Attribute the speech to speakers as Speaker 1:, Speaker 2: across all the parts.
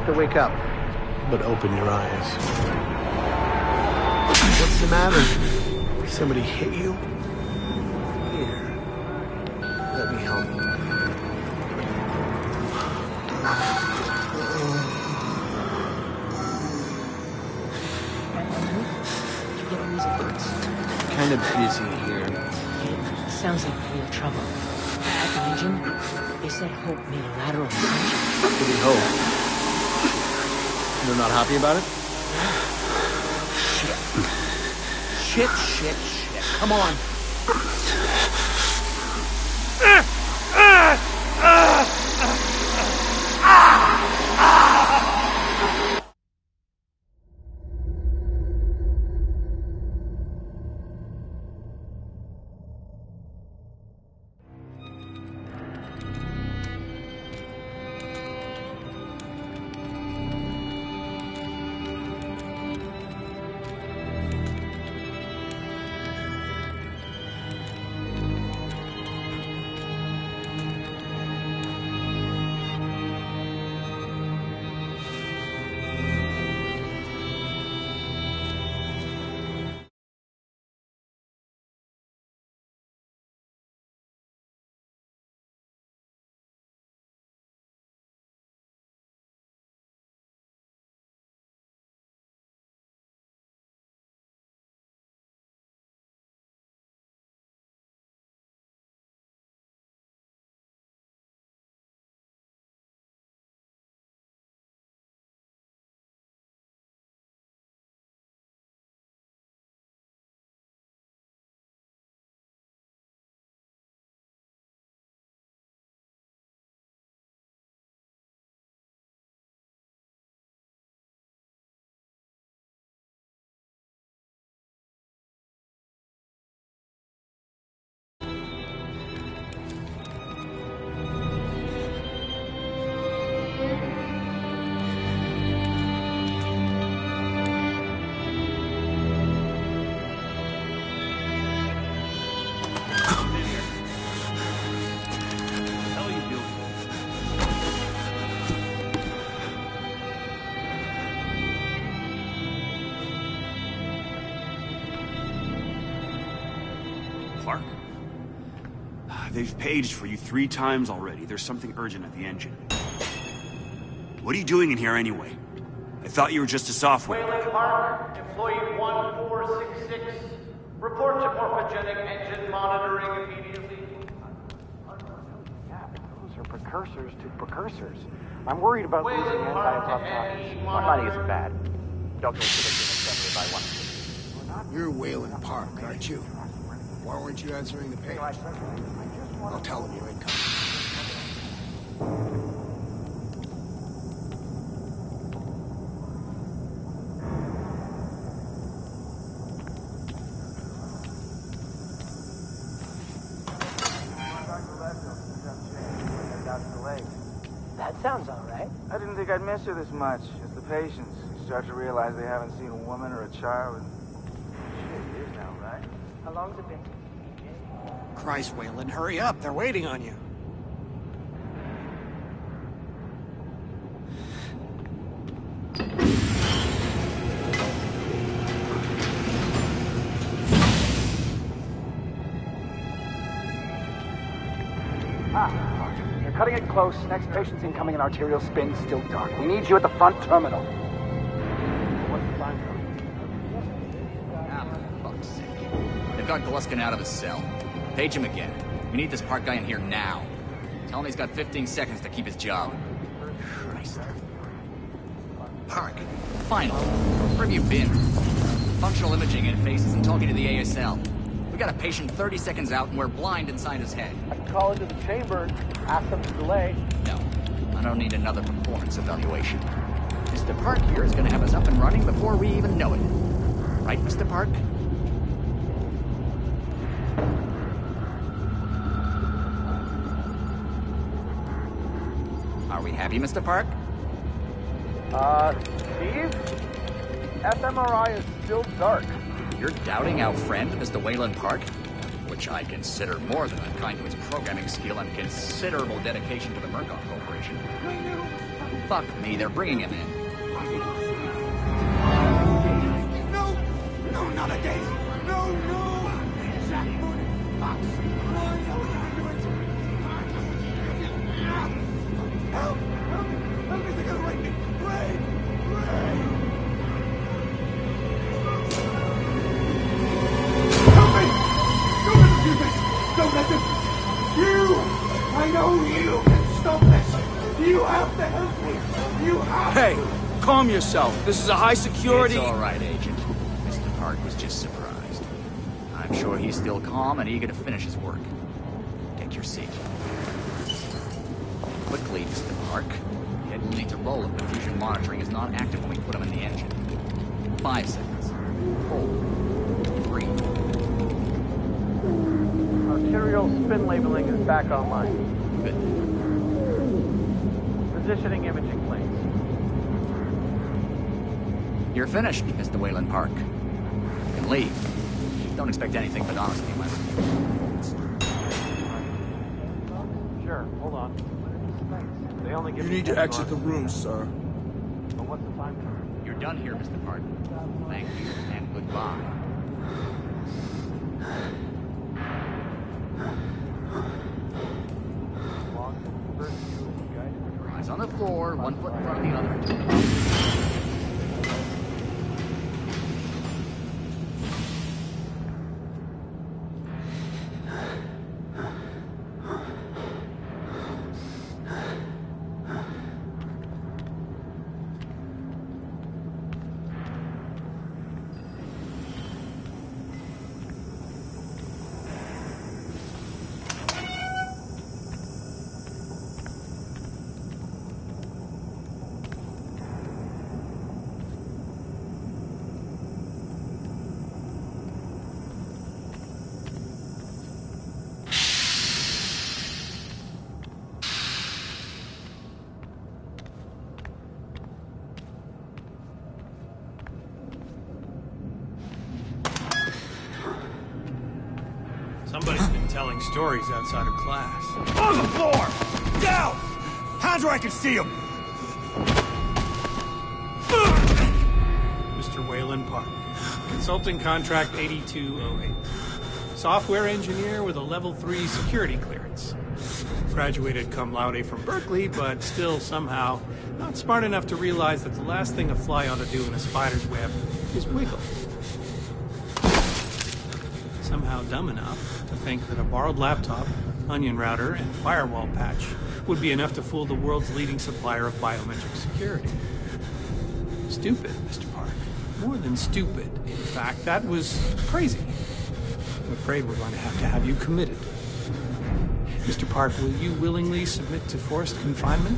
Speaker 1: have to wake up.
Speaker 2: But open your eyes. What's the matter? Somebody hit you? Here. Let me help you. Kind of busy here.
Speaker 3: It sounds like real trouble. At the engine, they said Hope made a lateral ascension.
Speaker 2: What do you hope? They're not happy about it?
Speaker 1: Shit. Come on.
Speaker 4: Park? They've paged for you 3 times already. There's something urgent at the engine. What are you doing in here anyway? I thought you were just a software.
Speaker 5: Wayland Park, employee 1466. Report to morphogenic engine monitoring immediately.
Speaker 6: Yeah, those are precursors to precursors. I'm worried about losing anti-apoptosis. My money isn't bad. Doctor should have given assembly by 1.
Speaker 7: You're Wayland Park, aren't you? Why weren't you answering the page? I'll tell them you ain't coming.
Speaker 6: That sounds all right.
Speaker 8: I didn't think I'd miss her this much. It's the patients. You start to realize they haven't seen a woman or a child in years now, right?
Speaker 6: How long's it been?
Speaker 7: Christ, Wayland, hurry up. They're waiting on you.
Speaker 6: You're cutting it close. Next patient's incoming and arterial spin still dark. We need you at the front terminal. What's the time code?
Speaker 9: Ah, for fuck's sake. They've got Gluskin out of his cell. Page him again. We need this Park guy in here now. Tell him he's got 15 seconds to keep his job. Christ. Park. Finally. Where have you been? Functional imaging interfaces and talking to the ASL. We got a patient 30 seconds out and we're blind inside his head.
Speaker 6: I can call into the chamber, ask them to delay.
Speaker 9: No. I don't need another performance evaluation. Mr. Park here is going to have us up and running before we even know it. Right, Mr. Park? Are we happy, Mr. Park?
Speaker 6: Steve? fMRI is still dark.
Speaker 9: You're doubting our friend, Mr. Wayland Park? Which I consider more than unkind to his programming skill and considerable dedication to the Murkoff Corporation. Fuck me, they're bringing him in.
Speaker 7: No! No, not again! No, no! Help! Help! Help me, they're gonna rape me! Ray! Ray! Help me! Don't let them do this! Don't let them! You! I know you can stop this! You have to help me! You have to!
Speaker 2: Hey, calm yourself. This is a high security...
Speaker 9: It's all right, Agent. Mr. Park was just surprised. I'm sure he's still calm and eager to finish his work. Take your seat. Quickly, Mr. Park. Get ready to roll if the fusion monitoring is not active when we put him in the engine. 5 seconds. 4. 3.
Speaker 5: Arterial spin labeling is back online.
Speaker 9: Good.
Speaker 5: Positioning imaging planes.
Speaker 9: You're finished, Mr. Wayland Park. You can leave. Don't expect anything but honesty, my friend.
Speaker 5: Sure, hold on. They only give
Speaker 2: You
Speaker 5: me
Speaker 2: need to
Speaker 5: 10
Speaker 2: exit the
Speaker 5: bucks.
Speaker 2: room, sir.
Speaker 5: But what's the time?
Speaker 9: You're done here, Mr. Park. Thank you and goodbye. Eyes on the floor, 1 foot in front of the other.
Speaker 1: Somebody's been telling stories outside of class.
Speaker 2: On the floor! Down! Hands where I can see him!
Speaker 1: Mr. Wayland Park. Consulting contract 8208. Software engineer with a level 3 security clearance. Graduated cum laude from Berkeley, but still somehow not smart enough to realize that the last thing a fly ought to do in a spider's web is wiggle. Somehow dumb enough to think that a borrowed laptop, onion router, and firewall patch would be enough to fool the world's leading supplier of biometric security. Stupid, Mr. Park. More than stupid. In fact, that was crazy. I'm afraid we're going to have you committed. Mr. Park, will you willingly submit to forced confinement?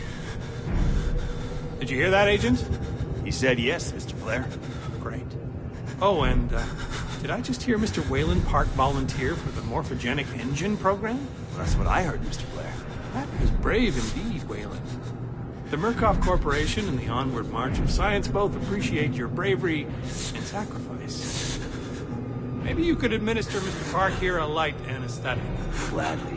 Speaker 1: Did you hear that, Agent?
Speaker 4: He said yes, Mr. Blair.
Speaker 1: Great. Oh, and did I just hear Mr. Wayland Park volunteer for the morphogenic engine program?
Speaker 4: Well, that's what I heard, Mr. Blair.
Speaker 1: That was brave indeed, Wayland. The Murkoff Corporation and the Onward March of Science both appreciate your bravery and sacrifice. Maybe you could administer Mr. Park here a light anesthetic.
Speaker 4: Gladly.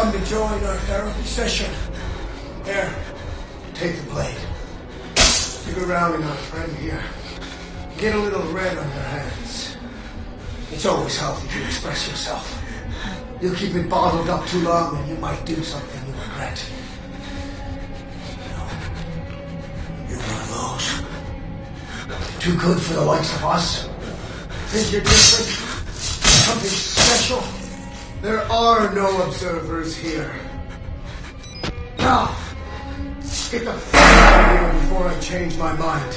Speaker 7: come to join our therapy session? Here, take the blade. Stick around in our friend here. Get a little red on your hands. It's always healthy to express yourself. You keep it bottled up too long and you might do something you regret. No. You're one of those. Too good for the likes of us. Think you're different? Something special? There are no observers here. Now, get the fuck out of here before I change my mind.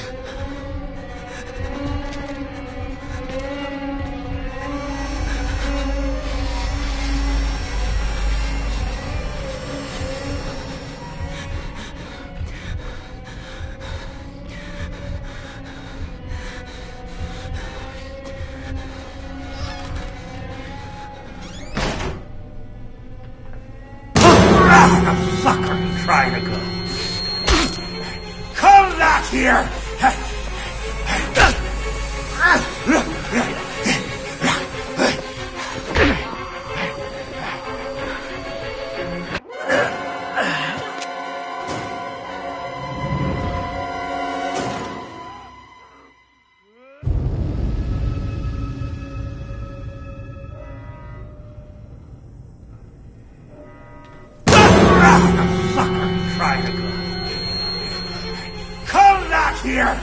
Speaker 2: Fuck are you trying to go? Come back here! Trying to go. Come back here!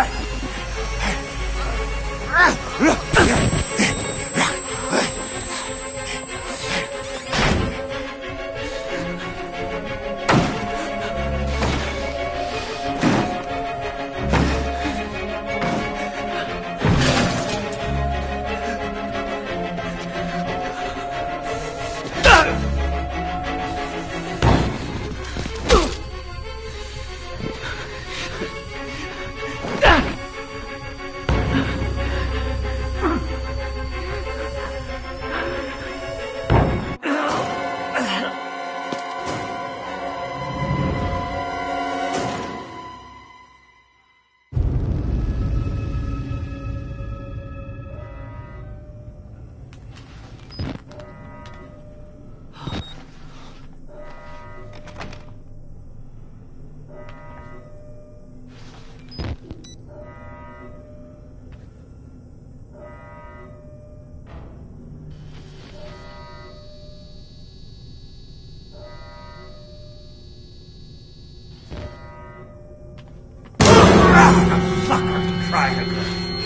Speaker 2: Trying to go.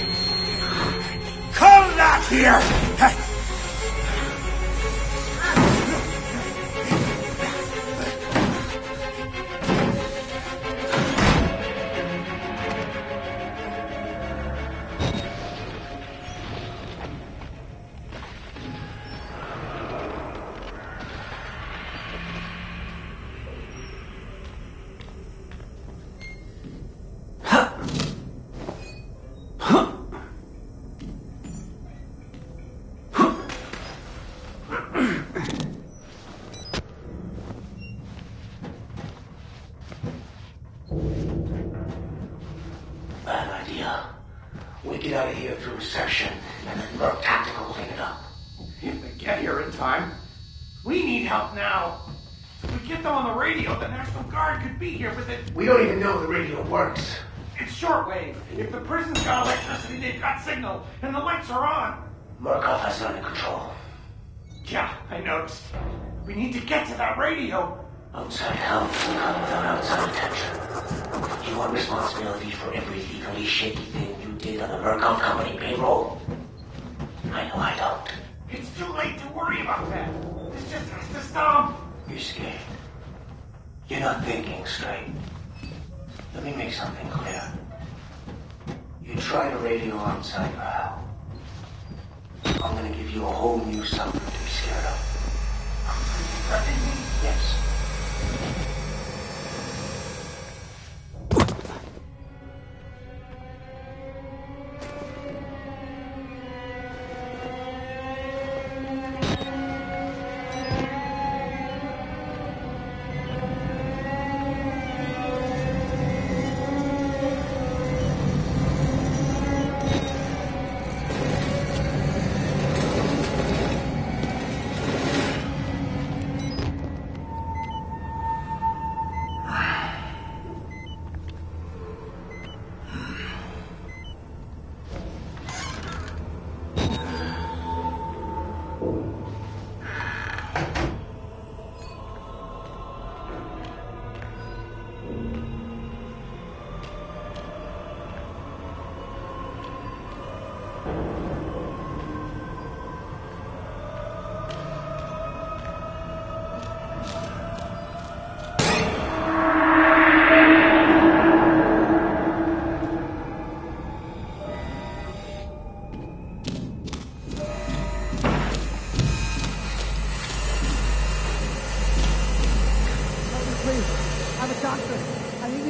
Speaker 2: Come back here!
Speaker 7: Bad idea. We get out of here through reception and then Merc Tactical will clean it up.
Speaker 5: If they get here in time. We need help now. If we get them on the radio, the National Guard could be here with it.
Speaker 7: We don't even know the radio works.
Speaker 5: It's shortwave. If the prison's got electricity, they've got signal, and the lights are on.
Speaker 7: Murkoff has it under control.
Speaker 5: Yeah, I noticed. We need to get to that radio.
Speaker 7: Outside help will come without outside attention. You want responsibility for every legally shaky thing you did on the Murkoff Company payroll? I know I don't.
Speaker 5: It's too late to worry about that. This just has to stop.
Speaker 7: You're scared. You're not thinking straight. Let me make something clear. You try to radio outside your hell. I'm gonna give you a whole new something to be scared of.
Speaker 5: Are you threatening me?
Speaker 7: Yes.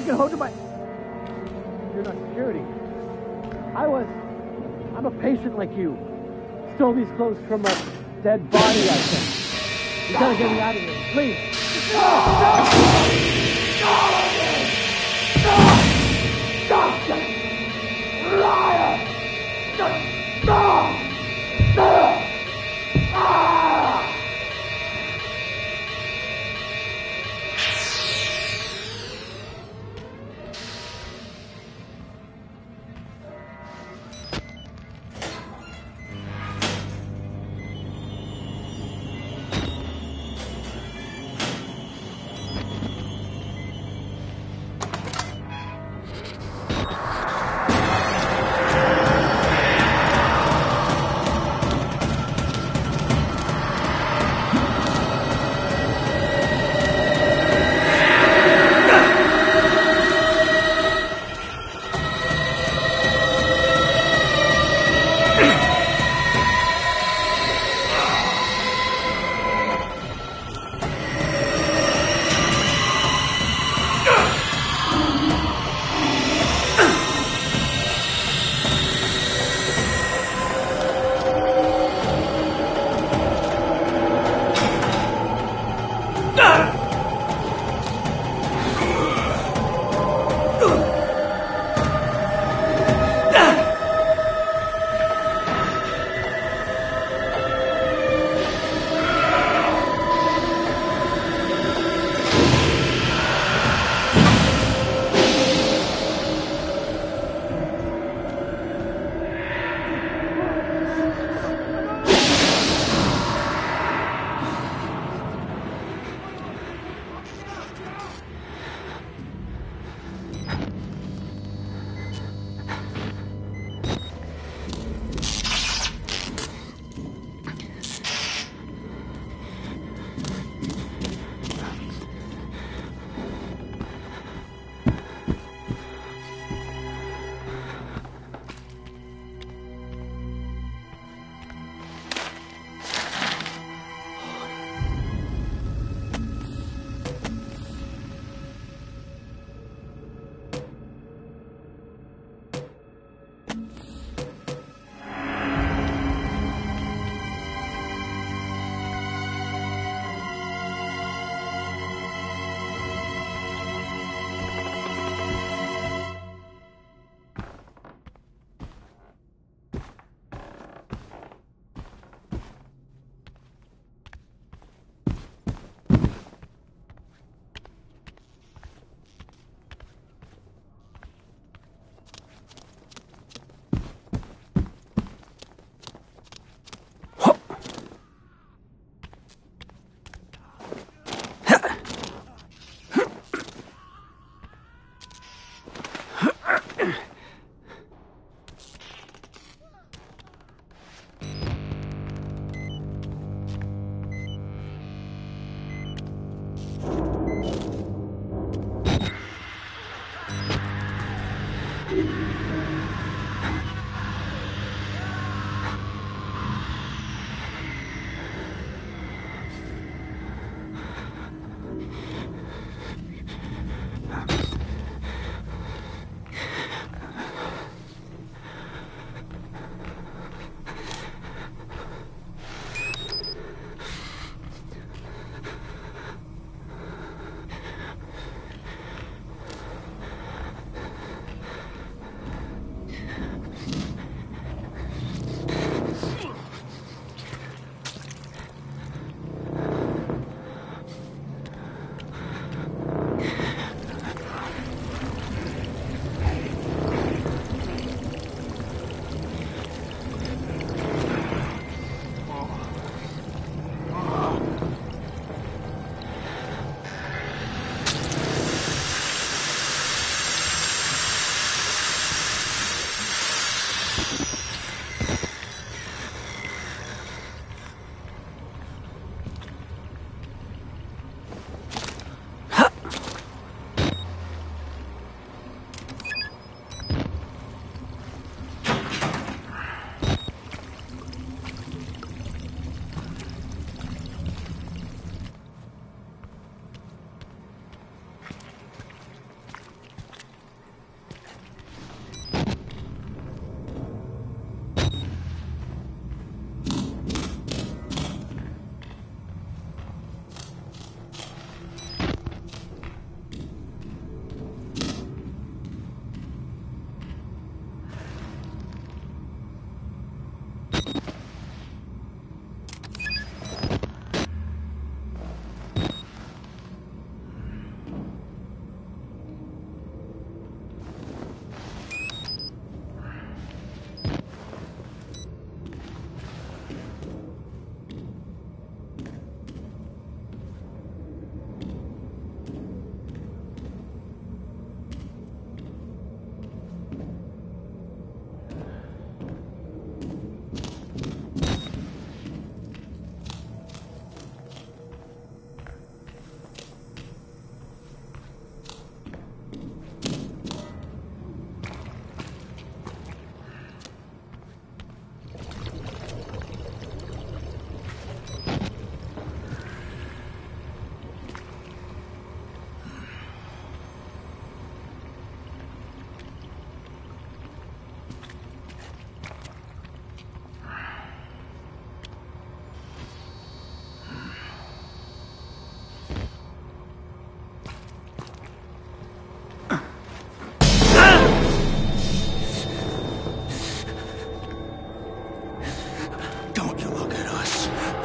Speaker 10: can hold to my... You're not security. I'm a patient like you. Stole these clothes from a dead body, I think. You gotta get me out of here, please.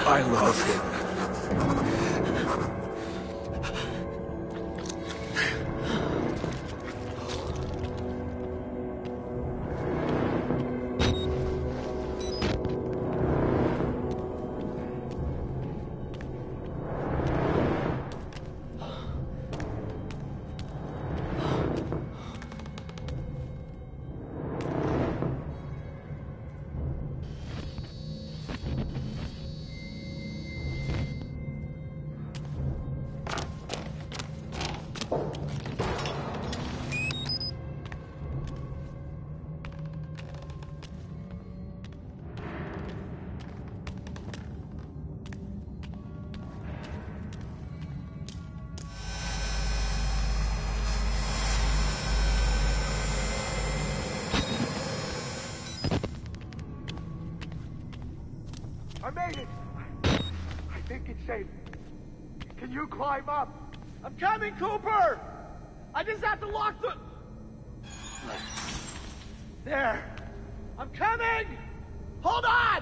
Speaker 2: I love him.
Speaker 7: I made it! I think it's safe. Can you climb up?
Speaker 10: I'm coming, Cooper! I just have to lock the... There! I'm coming! Hold on!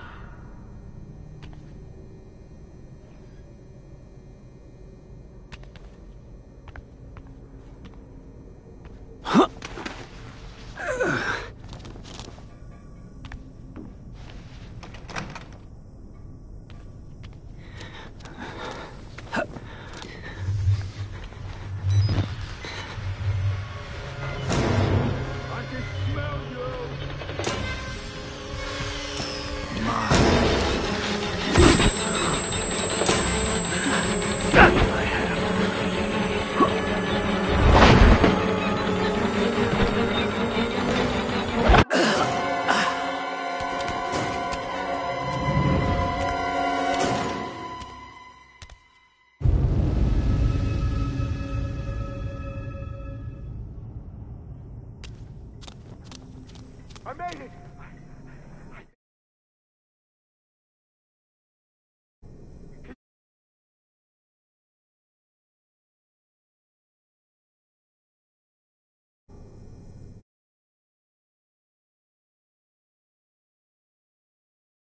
Speaker 7: I made it!